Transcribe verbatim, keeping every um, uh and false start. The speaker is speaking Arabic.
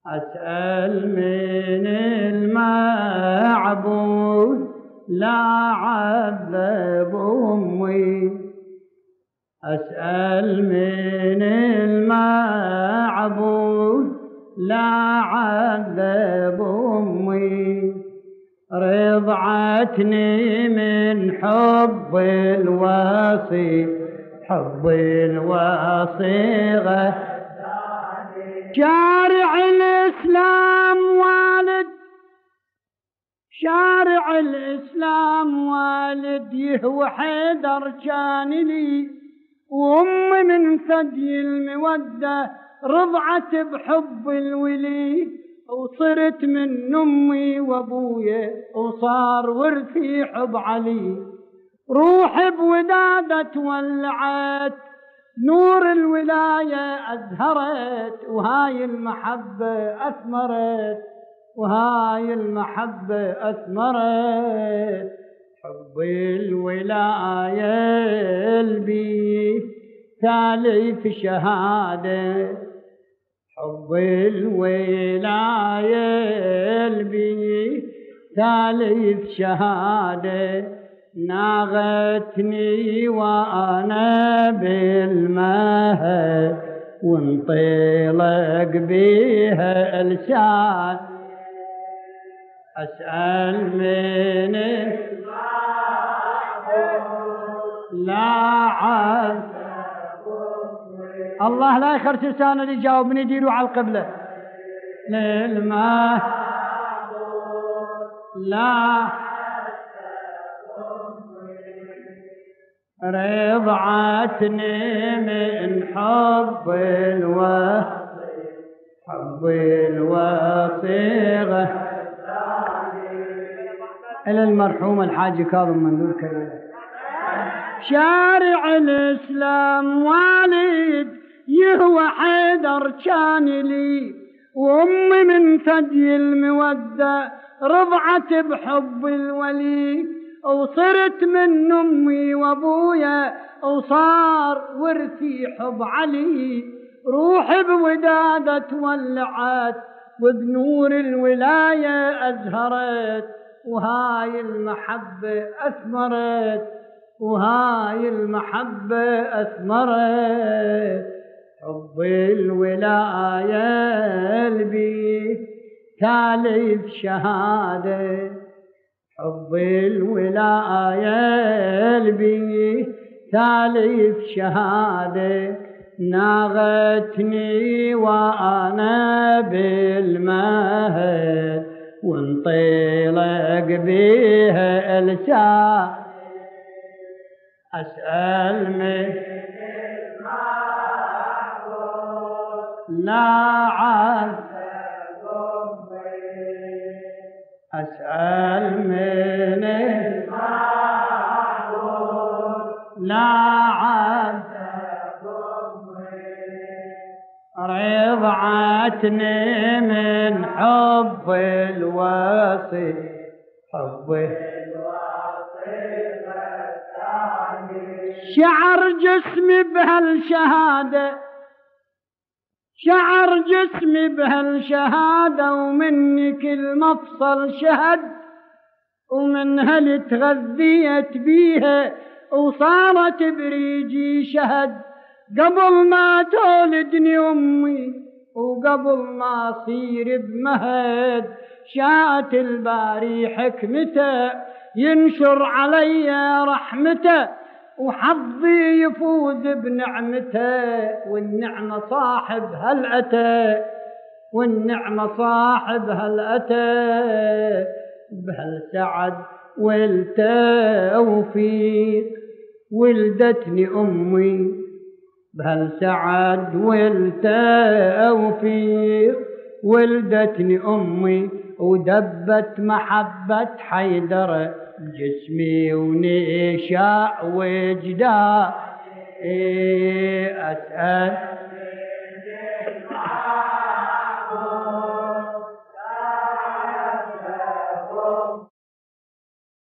أسأل من المعبود لا عذب أمي، أسأل من المعبود لا عذب أمي، رضعتني من حب الوصي، حب الوصي غداني. شارع الإسلام والد، شارع الإسلام والد يهوى حيدر كان لي، وأمي من ثدي المودة رضعت بحب الولي، وصرت من أمي وأبويا وصار ورثي حب علي، روحي بودادة ولعت نور الولاية أزهرت، وهاي المحبة أثمرت، وهاي المحبة أثمرت، حب الولاية البي ثالث شهادة، حب الولاية البي ثالث شهادة، ناغتني وأنا بالمهد وانطلق بيها لسان. أسأل من لا عذب الله لا يخرج لسانه اللي يجاوبني يديروا على القبلة للماء لا رضعتني من حب الوصي، حب الوصي إلى المرحوم الحاج كاظم منذور كريم. شارع الإسلام والد يهوى حيدر كان لي، وأمي من ثدي المودة رضعت بحب الولي، وصرت من أمي وأبويا وصار ورثي حب علي، روحي بودادة ولعت وبنور الولاية أزهرت، وهاي المحبة أثمرت، وهاي المحبة أثمرت، حب الولاية البي ثالث شهادة، حب الولاية البي ثالث شهادة، ناغتني وأنا بالمهد وانطلق بيها لسان. أسأل من لا عذب أمي، أسأل من المعبود لا عذب أمي، رضعتني من حب الوصي، حب الوصي غداني. شعر جسمي بهالشهادة، شعر جسمي بهالشهادة، ومني كل مفصل شهد، ومنها اللي تغذيت بيها وصارت بريجي شهد، قبل ما تولدني أمي وقبل ما أصير بمهد، شاءت الباري حكمته ينشر علي رحمته، وحظي يفوز بنعمته، والنعمة صاحب هل أتى، والنعمة صاحب هل أتى، بهالسعد والتوفيق ولدتني أمي، بهالسعد والتوفيق ولدتني أمي، ودبت محبة حيدر جسمي ونشاء وجدان. أسأل